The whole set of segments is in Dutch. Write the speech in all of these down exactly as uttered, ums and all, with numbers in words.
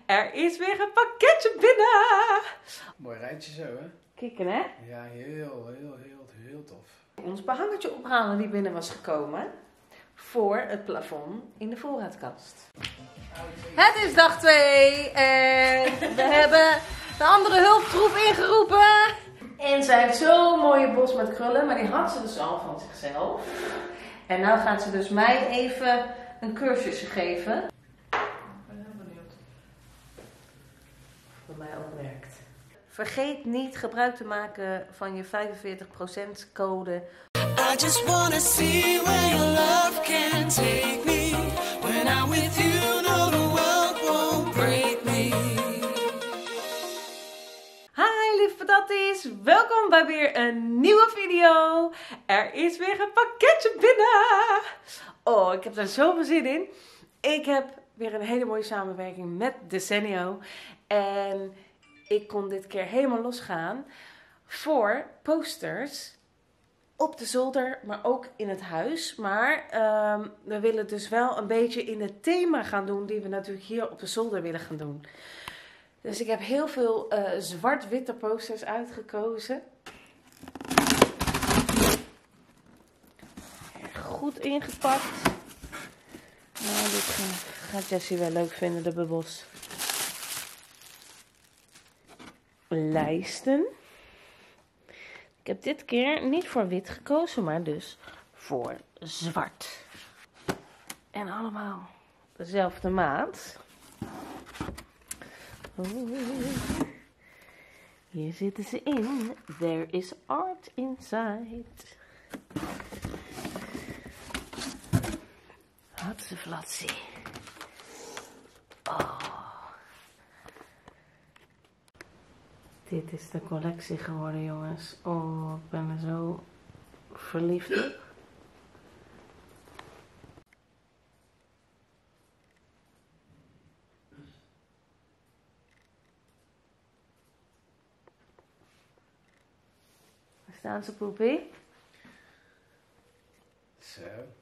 Er is weer een pakketje binnen. Mooi rijtje zo, hè? Kikken, hè? Ja, heel, heel, heel, heel tof. Ons behangetje ophalen die binnen was gekomen. Voor het plafond in de voorraadkast. Het is dag twee. En we hebben de andere hulptroep ingeroepen. En zij heeft zo'n mooie bos met krullen. Maar die had ze dus al van zichzelf. En nou gaat ze dus mij even een cursusje geven. Ik ben heel benieuwd. Of het bij mij ook werkt. Vergeet niet gebruik te maken van je vijfenveertig procent code. I just wanna see where your love can take me. When I'm with you, no, the world won't break me. Hi lieve patatties, welkom bij weer een nieuwe video. Er is weer een pakketje binnen. Oh, ik heb er zoveel zin in. Ik heb weer een hele mooie samenwerking met Desenio. En ik kon dit keer helemaal losgaan voor posters op de zolder, maar ook in het huis. Maar um, we willen dus wel een beetje in het thema gaan doen die we natuurlijk hier op de zolder willen gaan doen. Dus ik heb heel veel uh, zwart-witte posters uitgekozen. Goed ingepakt. Nou, dit gaat Jessie wel leuk vinden, de bubbels. Lijsten. Ik heb dit keer niet voor wit gekozen, maar dus voor zwart. En allemaal dezelfde maat. Oh. Hier zitten ze in. There is art inside. Hatseflatsie. Oh. Dit is de collectie geworden, jongens. Oh, ik ben er zo verliefd op. Waar staan ze, poepie? Zo.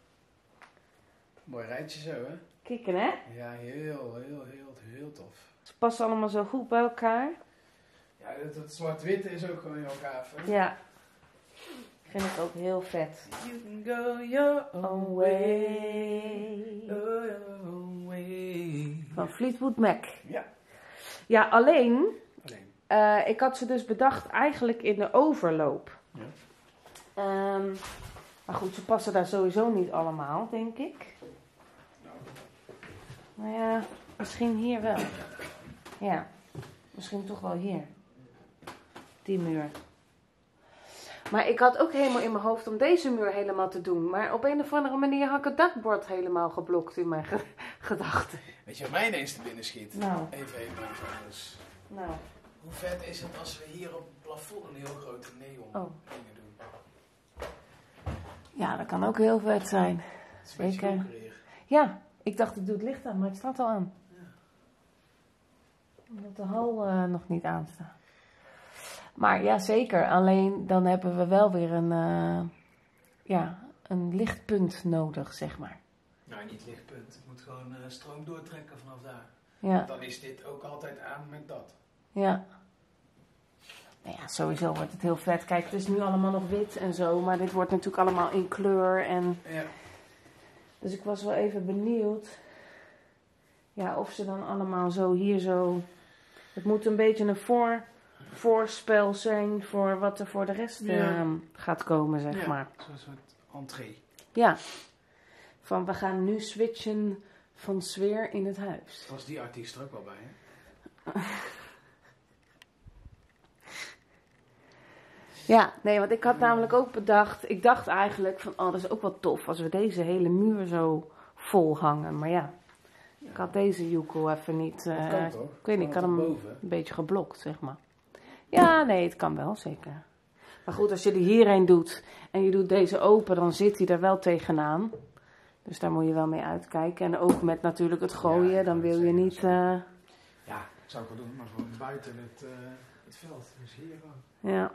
Mooi rijtje zo, hè? Kikken, hè? Ja, heel, heel, heel, heel tof. Ze passen allemaal zo goed bij elkaar. Ja, dat, dat zwart-witte is ook gewoon heel gaaf, hè? Ja. Ik vind het ook heel vet. You can go your own way. Go your own way. Van Fleetwood Mac. Ja. Ja, alleen, Alleen. uh, ik had ze dus bedacht eigenlijk in de overloop. Ja. Um, maar goed, ze passen daar sowieso niet allemaal, denk ik. Nou ja, misschien hier wel. Ja, misschien toch wel hier. Die muur. Maar ik had ook helemaal in mijn hoofd om deze muur helemaal te doen. Maar op een of andere manier had ik het dakbord helemaal geblokt in mijn ge gedachten. Weet je wat mij ineens te binnen schiet? Nou. Even, even, even. Nou. Hoe vet is het als we hier op het plafond een heel grote neon Oh. dingen doen? Ja, dat kan ook heel vet zijn. Het is een beetje Zeker. donker hier. Ja, ik dacht ik doe het licht aan, maar het staat al aan. Ja. Omdat de hal uh, nog niet aanstaat. Maar ja, zeker. Alleen dan hebben we wel weer een, uh, ja, een lichtpunt nodig, zeg maar. Nou, niet lichtpunt. Het moet gewoon uh, stroom doortrekken vanaf daar. Ja. Dan is dit ook altijd aan met dat. Ja. Nou ja, sowieso wordt het heel vet. Kijk, het is nu allemaal nog wit en zo, maar dit wordt natuurlijk allemaal in kleur. En Ja. dus ik was wel even benieuwd, ja, of ze dan allemaal zo hier zo... Het moet een beetje een voor, voorspel zijn voor wat er voor de rest Ja. uh, gaat komen, zeg Ja, maar. zo'n soort entree. Ja. Van we gaan nu switchen van sfeer in het huis. Was die artiest er ook wel bij, hè? Ja, nee, want ik had namelijk ook bedacht, ik dacht eigenlijk van, oh, dat is ook wel tof als we deze hele muur zo vol hangen. Maar ja, ja. Ik had deze joekel even niet, uh, kan toch? ik weet niet, ik had hem boven. een beetje geblokt, zeg maar. Ja, nee, het kan wel, zeker. Maar goed, als je die hierheen doet en je doet deze open, dan zit hij er wel tegenaan. Dus daar moet je wel mee uitkijken. En ook met natuurlijk het gooien, Ja, dan wil je zeker, niet... Uh... Ja, zou ik wel doen, maar gewoon buiten het, uh, het veld. Dus hier gewoon. Ja.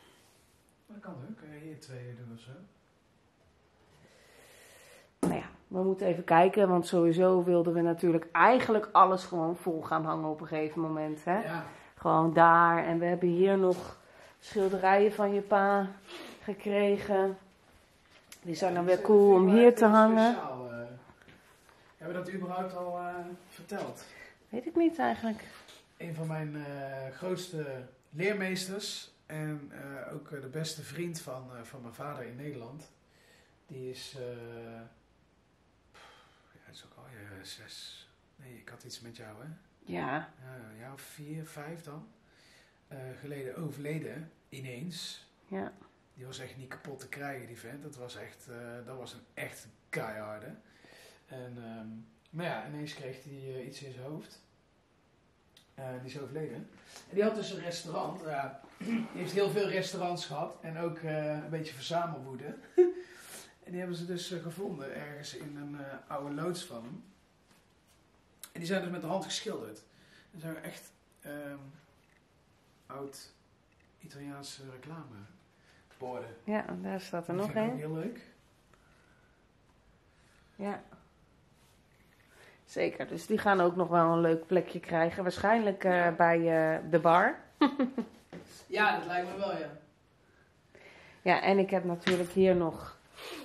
Dat kan ook. Kun je hier twee doen of zo? Nou ja, we moeten even kijken, want sowieso wilden we natuurlijk eigenlijk alles gewoon vol gaan hangen op een gegeven moment. Hè? Ja. Gewoon daar. En we hebben hier nog schilderijen van je pa gekregen. Die zijn dan weer cool om hier te hangen. Speciaal, uh, hebben we dat überhaupt al uh, verteld? Weet ik niet eigenlijk. Een van mijn uh, grootste leermeesters en uh, ook uh, de beste vriend van, uh, van mijn vader in Nederland. Die is, uh, ja, het is ook al uh, zes, nee, ik had iets met jou, hè? Ja. Ja, een jaar of vier, vijf dan. Uh, geleden overleden, ineens. Ja. Die was echt niet kapot te krijgen, die vent. Dat was echt, uh, dat was een echt keiharde. En, um, maar ja, ineens kreeg hij uh, iets in zijn hoofd. Uh, die is overleden. En die had dus een restaurant. Uh, die heeft heel veel restaurants gehad. En ook uh, een beetje verzamelwoede. En die hebben ze dus uh, gevonden ergens in een uh, oude loods van hem. En die zijn dus met de hand geschilderd. Dat zijn echt um, oud Italiaanse reclameborden. Ja, daar staat er Die nog vind ik ook een. heel leuk. Ja. Zeker, dus die gaan ook nog wel een leuk plekje krijgen. Waarschijnlijk uh, Ja. bij uh, de bar. Ja, dat lijkt me wel, ja. Ja, en ik heb natuurlijk hier nog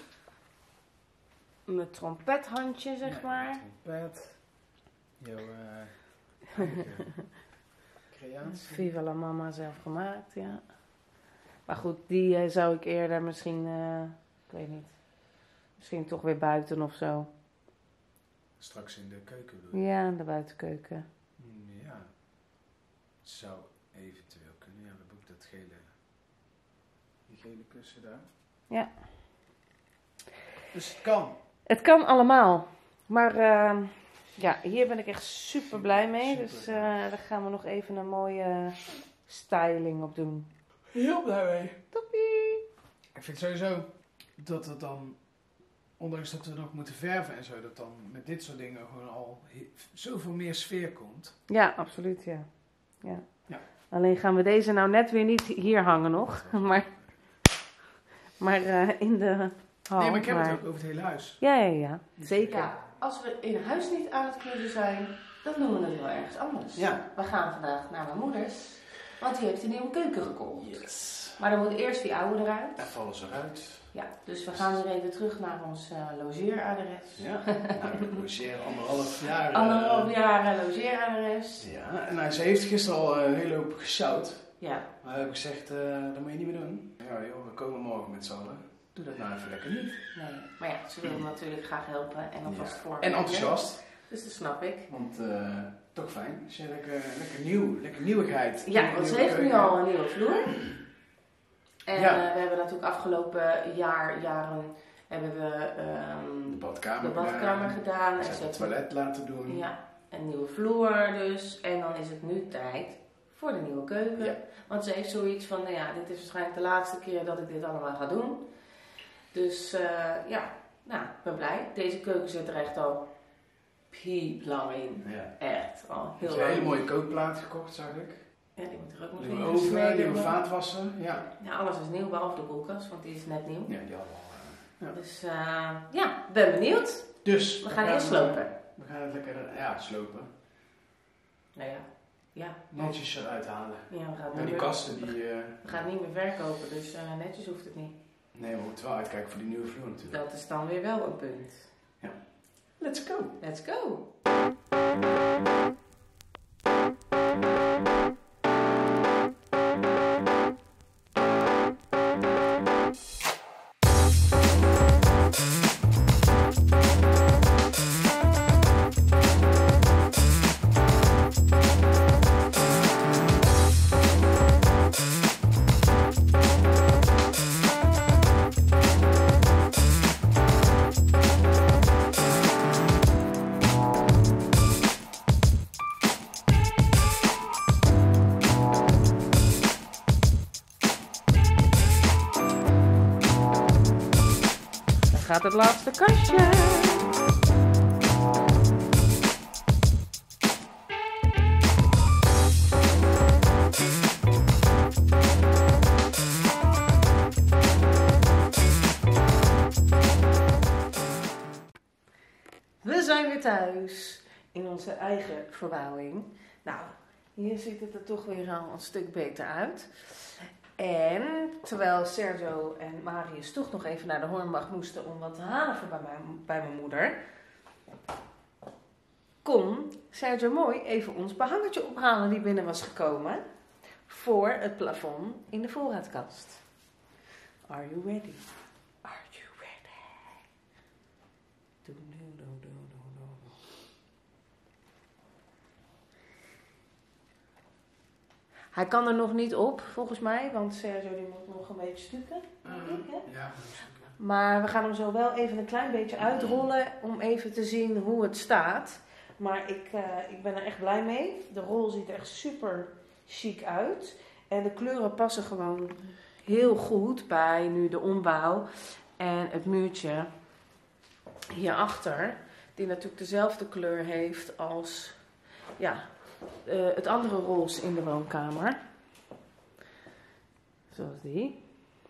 mijn trompethandje, zeg Ja, maar. Trompet. Jouw uh, creatie. Viva la mama zelf gemaakt, ja. Maar goed, die uh, zou ik eerder misschien, uh, ik weet niet, misschien toch weer buiten of zo. Straks in de keuken bedoel je? Ja, in de buitenkeuken. Mm, ja. Zou eventueel kunnen. Ja, we hebben ook dat gele, die gele kussen daar. Ja. Dus het kan. Het kan allemaal. Maar uh, ja, hier ben ik echt super blij mee. Super Dus blij. uh, daar gaan we nog even een mooie styling op doen. Heel blij mee. Toppie! Ik vind sowieso dat het dan, ondanks dat we nog moeten verven en zo, dat dan met dit soort dingen gewoon al he- zoveel meer sfeer komt. Ja, absoluut, ja. ja. Ja. Alleen gaan we deze nou net weer niet hier hangen nog. Maar, maar uh, in de hal. nee, maar ik heb maar- het ook over het hele huis. Ja, ja, ja. Zeker. Ja, als we in huis niet aan het kleuren zijn, dan doen we het wel ergens anders. Ja. We gaan vandaag naar mijn moeders, want die heeft een nieuwe keuken gekocht. Yes. Maar dan moet eerst die oude eruit. Daar vallen ze eruit. Ja, dus we gaan weer even terug naar ons uh, logeeradres. Ja. Nou, ik logeer anderhalf jaar. Anderhalf eh, jaar uh, logeeradres. Ja, en nou, ze heeft gisteren al uh, een hele hoop gesjouwd. Ja. Maar heb ik gezegd, uh, dat moet je niet meer doen. Ja joh, we komen morgen met z'n allen. Doe dat nou even lekker niet. Nee. Maar ja, ze wil natuurlijk graag helpen en alvast Ja. voor. En enthousiast. Dus dat snap ik. Want uh, toch fijn. Als je lekker, lekker nieuw, lekker nieuwigheid. Ja, want ze Nieuwe heeft nu keuken. al een nieuwe vloer. En Ja. uh, we hebben natuurlijk afgelopen jaar, jaren, hebben we ehm, De badkamer, de badkamer gedaan. En Ze ze hebben het heeft toilet laten doen. ja, een nieuwe vloer dus. En dan is het nu tijd voor de nieuwe keuken. Ja. Want ze heeft zoiets van, nou ja, dit is waarschijnlijk de laatste keer dat ik dit allemaal ga doen. Dus uh, ja, nou, ik ben blij. Deze keuken zit er echt al pieplang in. Ja. Echt, al Ze heel heeft een hele lang. mooie kookplaat gekocht, zag ik. Ja, die moet er ook nog Nieuwe in oven, gesneden nieuwe worden. vaatwasser. Ja. Ja, alles is nieuw, behalve de koelkast, want die is net nieuw. Ja, die hadden we al. uh, ja. Dus uh, ja, ben benieuwd. Dus. We gaan eerst slopen. We gaan het lekker, uh, ja, slopen. Nou ja, ja. Netjes eruit halen. Ja, we gaan het Maar niet die meer, kasten die... uh, we gaan het niet meer verkopen, dus uh, netjes hoeft het niet. nee, we moeten wel uitkijken voor die nieuwe vloer natuurlijk. Dat is dan weer wel een punt. Let's go. Let's go! Dan gaat het laatste kastje. weer thuis in onze eigen verbouwing. Nou, hier ziet het er toch weer al een stuk beter uit. En terwijl Sergio en Marius toch nog even naar de Hornbach moesten om wat te halen voor bij mijn, bij mijn moeder, kon Sergio mooi even ons behangertje ophalen die binnen was gekomen voor het plafond in de voorraadkast. Are you ready? Are you ready? Do, do, do, do, do, do. Hij kan er nog niet op, volgens mij, want Sergio die moet nog een beetje stukken. Uh, denk ik, hè? ja, Maar we gaan hem zo wel even een klein beetje uitrollen om even te zien hoe het staat. Maar ik, uh, ik ben er echt blij mee. De rol ziet er echt super chic uit. En de kleuren passen gewoon heel goed bij nu de ombouw. En het muurtje hierachter, die natuurlijk dezelfde kleur heeft als ja, uh, het andere roze in de woonkamer. Zoals die.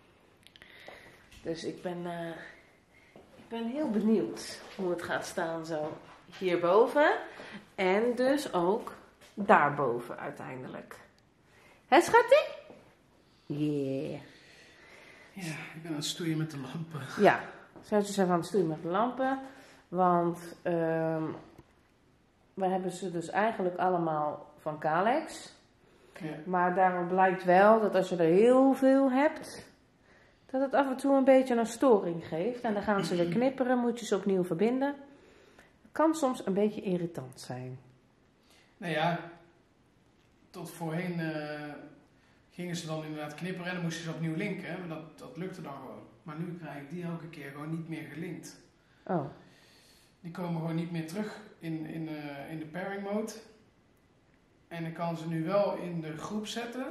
Dus ik ben, uh, ik ben heel benieuwd hoe het gaat staan zo hierboven. En dus ook daarboven uiteindelijk. Hè, schattie? Yeah. Ja, ik ben aan het stoeien met de lampen. Ja, zijn ze aan het stoeien met de lampen. Want um, we hebben ze dus eigenlijk allemaal van Kalex. Ja. Maar daarom blijkt wel dat als je er heel veel hebt, dat het af en toe een beetje een storing geeft. En dan gaan ze weer knipperen, moet je ze opnieuw verbinden. Het kan soms een beetje irritant zijn. Nou ja, tot voorheen uh, gingen ze dan inderdaad knipperen en dan moesten ze opnieuw linken. Hè? Maar dat, dat lukte dan gewoon. Maar nu krijg ik die elke keer gewoon niet meer gelinkt. Oh. Die komen gewoon niet meer terug in, in, uh, in de pairing mode. En ik kan ze nu wel in de groep zetten.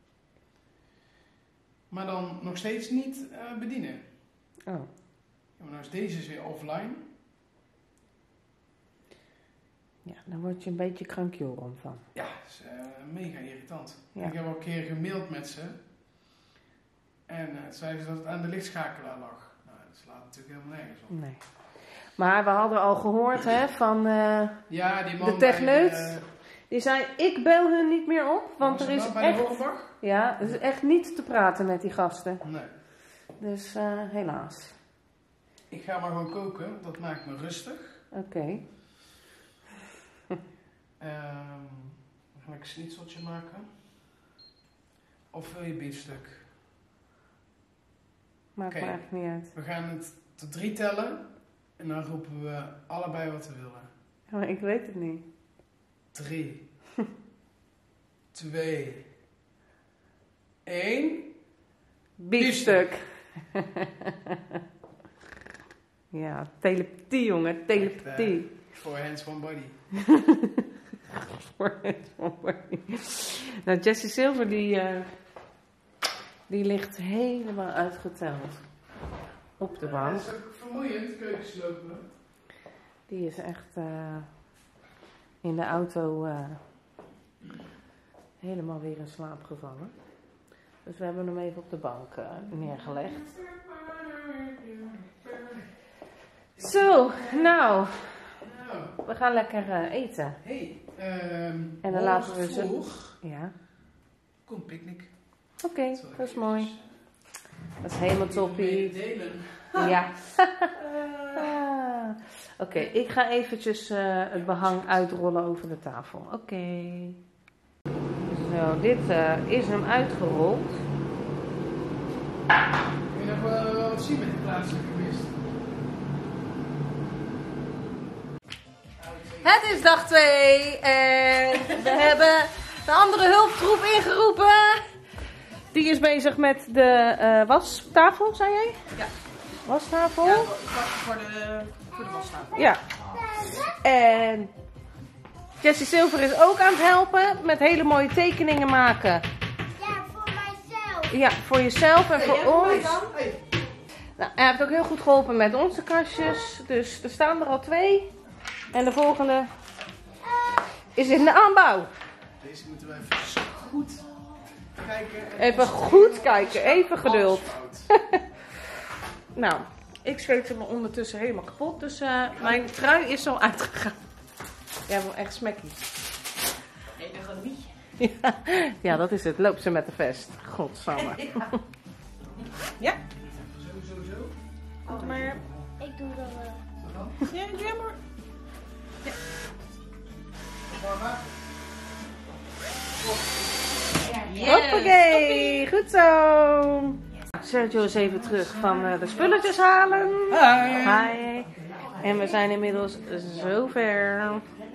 Maar dan nog steeds niet uh, bedienen. Oh. Ja, maar nou is deze weer offline. Ja, daar word je een beetje krankjoren van. Ja, dat is uh, mega irritant. Ja. Ik heb al een keer gemaild met ze. En uh, zeiden ze dat het aan de lichtschakelaar lag. Nou, dat slaat natuurlijk helemaal nergens op. Nee. Maar we hadden al gehoord hè, van uh, Ja, die man de techneut. bij, uh, Die zei, ik bel hun niet meer op, want was er het is nou bij de echt, Hornbach? ja, er is echt niet te praten met die gasten. Nee. Dus uh, helaas. Ik ga maar gewoon koken, dat maakt me rustig. Oké. Okay. Um, dan ga ik een schnitzeltje maken. Of wil je biefstuk? Maakt Oké. me eigenlijk niet uit. We gaan het tot drie tellen. En dan roepen we allebei wat we willen. Ja, maar ik weet het niet. Drie. Twee. Één. Biefstuk. Ja, telepathie jongen, telepathie. Echt, uh, for hands one body. For hands one body. Nou, Jessie Silver die, uh, die ligt helemaal uitgeteld op de Ja, bank. dat is ook vermoeiend, keukenslopen. Die is echt uh, in de auto uh, helemaal weer in slaap gevallen. Dus we hebben hem even op de bank uh, neergelegd. Zo, nou, Nou, we gaan lekker uh, eten. hey, um, En dan laten we ze- vroeg. Ja, Kom, picknick. oké, okay, dat is mooi. Dat is helemaal toppie. Delen. Ja. Ah. Oké, okay, ik ga eventjes uh, het behang uitrollen over de tafel. Oké. Okay. Zo, dit uh, is hem uitgerold. Kun je nog wel wat zien met die plaatselijke mist? Het is dag twee en we hebben de andere hulptroep ingeroepen. Die is bezig met de uh, wastafel, zei jij? Ja. Wastafel? Ja, voor de, voor de wastafel. Ja. En Jessie Silver is ook aan het helpen met hele mooie tekeningen maken. Ja, voor mijzelf. Ja, voor jezelf en voor ons. Hey. Nou, hij heeft ook heel goed geholpen met onze kastjes. Dus er staan er al twee. En de volgende is in de aanbouw. Deze moeten we even zo goed kijken. en Even concentreren, goed want kijken, er is even geduld. alles fout. Nou, Ik zweette me ondertussen helemaal kapot. Dus uh, mijn trui is zo uitgegaan. Ja, wel echt smekkie. Even een liedje. Ja, ja, dat is het. Loop ze met de vest. Godsamme. Ja. Ja, Zo, zo, zo. komt maar. Ik doe dat wel. Ja, jammer. Mama. Yes. Hoppakee, goed zo. Sergio is even terug van uh, de spulletjes halen. Hi. Hi. En we zijn inmiddels zover.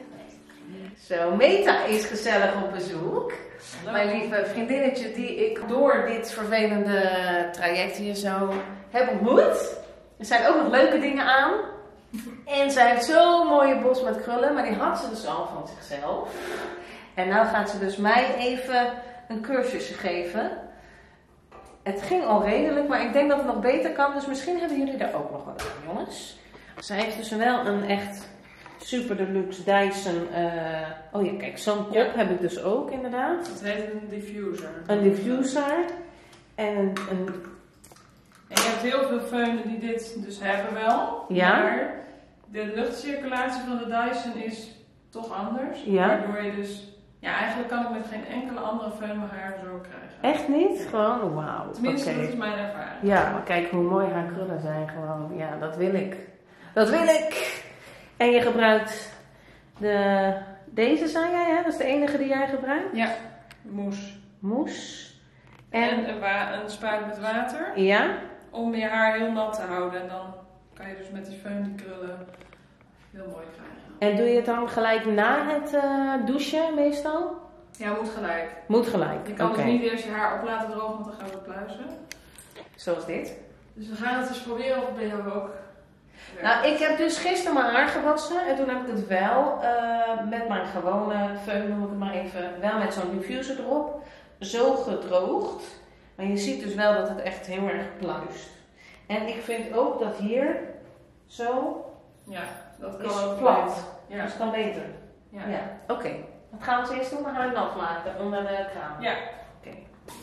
Zo, Meta is gezellig op bezoek. Mijn lieve vriendinnetje die ik door dit vervelende traject hier zo heb ontmoet. Er zijn ook nog leuke dingen aan. En zij heeft zo'n mooie bos met krullen, maar die had ze dus al van zichzelf. En nou gaat ze dus mij even een cursusje geven. Het ging al redelijk, maar ik denk dat het nog beter kan. Dus misschien hebben jullie daar ook nog wat aan, jongens. Zij heeft dus wel een echt super deluxe Dyson. Uh... Oh ja, kijk, zo'n kop Ja. heb ik dus ook inderdaad. Het heet een diffuser. Een diffuser. En een, een... En je hebt heel veel feunen die dit dus hebben wel. Ja. Maar de luchtcirculatie van de Dyson is toch anders. Ja. Waardoor je dus... Ja, eigenlijk kan ik met geen enkele andere föhn mijn haar zo krijgen. Echt niet? Gewoon, wauw. Tenminste, Oké. dat is mijn ervaring. Ja, maar kijk hoe mooi haar krullen zijn gewoon. Ja, dat wil ik. Dat wil ik! En je gebruikt de... Deze zei jij, hè? Dat is de enige die jij gebruikt? Ja, moes. Moes. En, En... een, wa- een spuit met water. Ja? Om je haar heel nat te houden. En dan kan je dus met die föhn die krullen heel mooi krijgen. En doe je het dan gelijk na het uh, douchen meestal? Ja, moet gelijk. Moet gelijk. Je kan Oké. dus niet eerst je haar op laten drogen, want dan gaan we pluizen. Zoals dit. Dus we gaan het eens proberen of het bij jou ook werkt. Nou, ik heb dus gisteren mijn haar gewassen. En toen heb ik het wel uh, met mijn gewone föhn, noem ik het maar even, wel met zo'n diffuser erop, zo gedroogd. Maar je ziet dus wel dat het echt heel erg pluist. En ik vind ook dat hier zo Ja, dat is kan ook plat. beter. Ja. Dus kan beter. Ja. Ja, oké. Wat gaan we eerst doen? Mijn haar nat maken onder de kraan. Ja. Oké.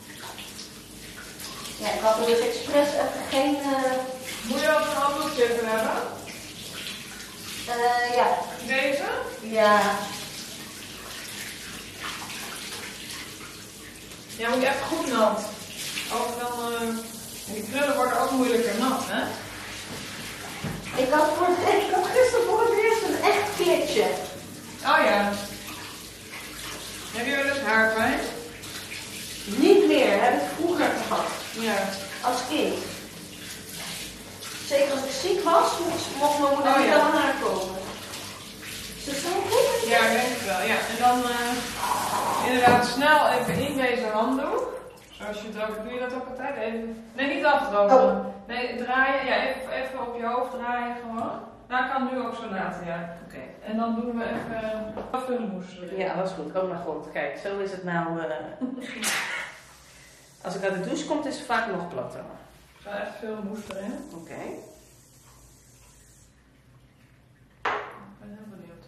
Ja, ik had er dus expres even geen... Uh, Moet je ook een handdoek zitten hebben? uh, ja. Deze? Ja. Ja, moet je even goed nat. Ook dan... Uh, die krullen worden ook moeilijker nat, hè? Ik had, voor, ik had gisteren voor het eerst een echt klitje. Oh ja. Heb je wel eens haarpijn? Niet meer, heb ik vroeger gehad. Ja. Als kind. Zeker als ik ziek was, mocht, mocht mijn moeder Oh, niet ja. aan haar komen. Is dat zo goed? Ja, ik denk het wel. Ja. En dan uh, inderdaad snel even in deze handdoek. Zoals je het ook... Doe je dat ook altijd? Even... Nee, niet afdrogen. Oh. Nee, draaien. Ja, even, even op je hoofd draaien gewoon. Nou, kan nu ook zo laten, ja. Oké. En dan doen we even uh, vulmoes erin. Ja, dat is goed. Oh mijn god, kijk, zo is het nou. Uh... Als ik uit de douche kom, is het vaak nog platter. Zo echt veel moes erin. Oké. Ik ben heel benieuwd.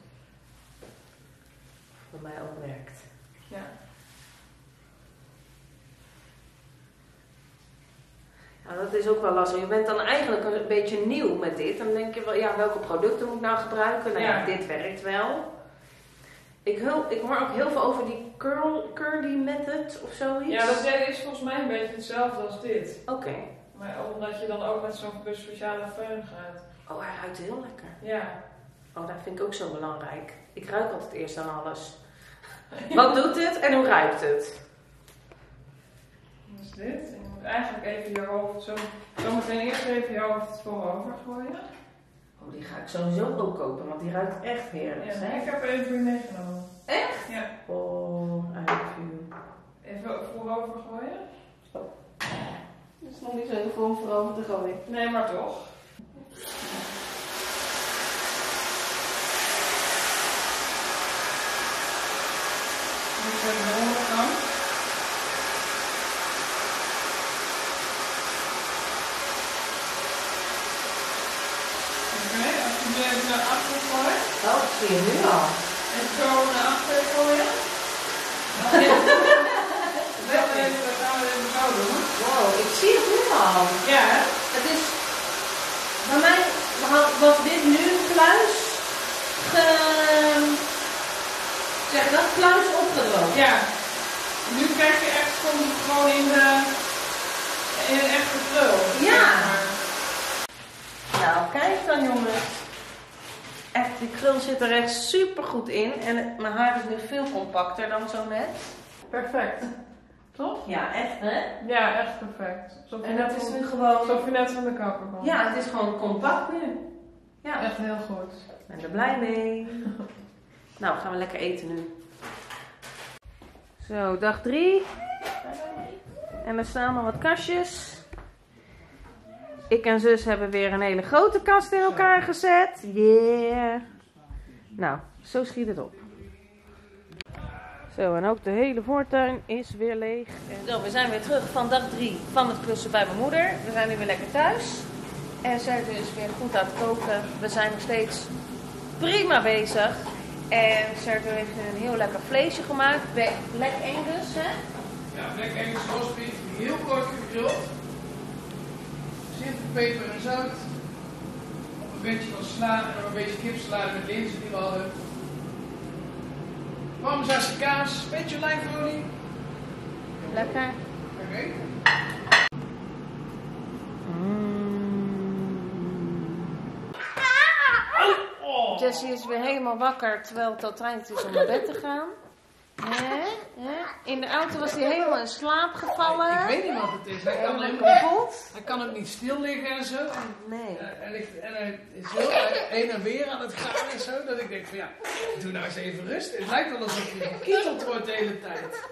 Voor mij ook werkt. Ja. Ja, dat is ook wel lastig. Je bent dan eigenlijk een beetje nieuw met dit. Dan denk je wel, ja, welke producten moet ik nou gebruiken? Nou ja, Ja. dit werkt wel. Ik, hul, ik hoor ook heel veel over die curl, curly method of zoiets. Ja, dat is volgens mij een beetje hetzelfde als dit. Oké. Maar omdat je dan ook met zo'n speciale föhn gaat. Oh, hij ruikt heel lekker. Ja. Oh, dat vind ik ook zo belangrijk. Ik ruik altijd eerst aan alles. Wat doet het en hoe ruikt het? Dat is dit. En je moet eigenlijk even je hoofd zo, zo meteen eerst even je hoofd voorover gooien. Oh, die ga ik sowieso ook kopen, want die ruikt echt heerlijk. Ja, hè? ik heb even voor je meegenomen. Echt? Ja. Oh, I love you. Even voorover gooien. Dat is nog niet zo heel veel om voorover te gooien. Nee, maar toch. Dit is even de onderkant. Oké, als je nu even naar achter gooit. Oh, dat zie je nu al. En zo naar achter gooien. Dan gaan we even, dan gaan we even zo doen. Wow, ik zie het nu al. Ja, hè? Het is had, was dit nu een pluis, ge, zeg dat, pluis opgedroogd. Ja. Nu krijg je echt soms gewoon in de, in een echte krul. Ja. Nou, kijk dan jongens. Echt, die krul zit er echt super goed in. En het- mijn haar is nu veel compacter dan zo net. Perfect. Toch? Ja, echt hè? Ja, echt perfect. Alsof je En net dat is van- nu gewoon... alsof je net van de kapper komt. Ja, het is gewoon compact nu. Ja, Echt heel goed. ik ben er blij mee. Nou, gaan we lekker eten nu. Zo, dag drie. En er staan nog wat kastjes. Ik en zus hebben weer een hele grote kast in elkaar gezet. Yeah. Nou, zo schiet het op. Zo, en ook de hele voortuin is weer leeg. Zo, we zijn weer terug van dag drie van het klussen bij mijn moeder. We zijn nu weer lekker thuis. En Sergio is weer goed aan het koken. We zijn nog steeds prima bezig. En Sergio heeft nu een heel lekker vleesje gemaakt. Bij Black Angus, hè? Ja, Black Angus roastbeef, heel kort gegrild. Simpel peper en zout. Op een beetje van sla en nog een beetje kipsalade met linzen die we hadden. Parmezaanse kaas, beetje olijfolie. Lekker. Oké. Oh. Jessie is weer helemaal wakker terwijl het al tijd is om naar bed te gaan. Hè? Hè? In de auto was hij helemaal in slaap gevallen. Ik weet niet wat het is. Hij kan, Helemaal hem, kapot. hij kan ook niet stil liggen en zo. En Nee. hij, ligt, en hij is heel heen en weer aan het gaan en zo. Dat ik denk van ja, doe nou eens even rustig. Het lijkt wel alsof je gekieteld wordt de hele tijd.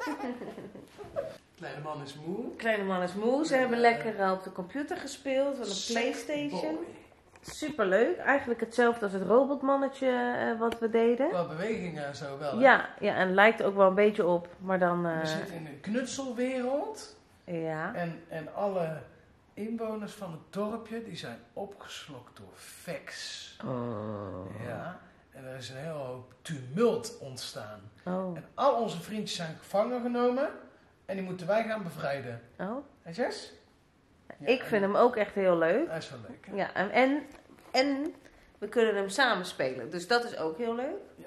Kleine man is moe. Kleine man is moe. Ze hebben lekker eh, op de computer gespeeld. Van de PlayStation. Boy. Superleuk. Eigenlijk hetzelfde als het robotmannetje eh, wat we deden. Qua bewegingen en zo wel. hè? Ja, ja, en lijkt ook wel een beetje op. Maar dan... eh, We zitten in een knutselwereld. ja. En, en alle inwoners van het dorpje die zijn opgeslokt door Vex. Oh. Ja. En er is een hele hoop tumult ontstaan. Oh. En al onze vriendjes zijn gevangen genomen. En die moeten wij gaan bevrijden. Oh. En Jess? Ja, Ik en- vind hem ook echt heel leuk. Hij is wel leuk. hè? Ja, en, en, en we kunnen hem samen spelen. Dus dat is ook heel leuk. Ja.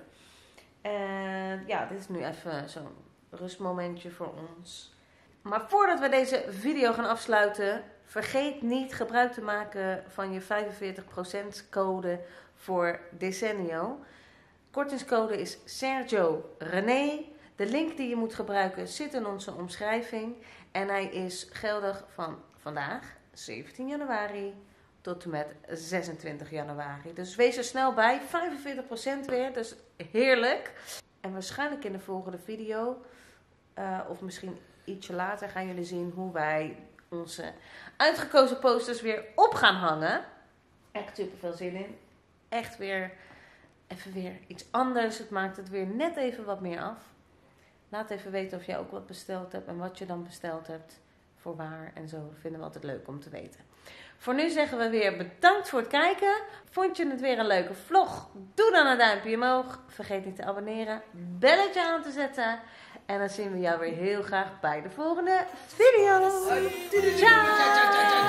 En ja, dit is nu even zo'n rustmomentje voor ons. Maar voordat we deze video gaan afsluiten, vergeet niet gebruik te maken van je vijfenveertig procent code voor Decenio. Kortingscode is Sergio René. De link die je moet gebruiken zit in onze omschrijving. En hij is geldig van vandaag, zeventien januari, tot en met zesentwintig januari. Dus wees er snel bij. vijfenveertig procent weer, dus heerlijk. En waarschijnlijk in de volgende video, uh, of misschien ietsje later, gaan jullie zien hoe wij onze uitgekozen posters weer op gaan hangen. Echt super veel zin in. Echt weer, even weer iets anders. Het maakt het weer net even wat meer af. Laat even weten of jij ook wat besteld hebt en wat je dan besteld hebt. Voor waar en zo. Dat vinden we altijd leuk om te weten. Voor nu zeggen we weer bedankt voor het kijken. Vond je het weer een leuke vlog? Doe dan een duimpje omhoog. Vergeet niet te abonneren. Belletje aan te zetten. En dan zien we jou weer heel graag bij de volgende video. Ciao!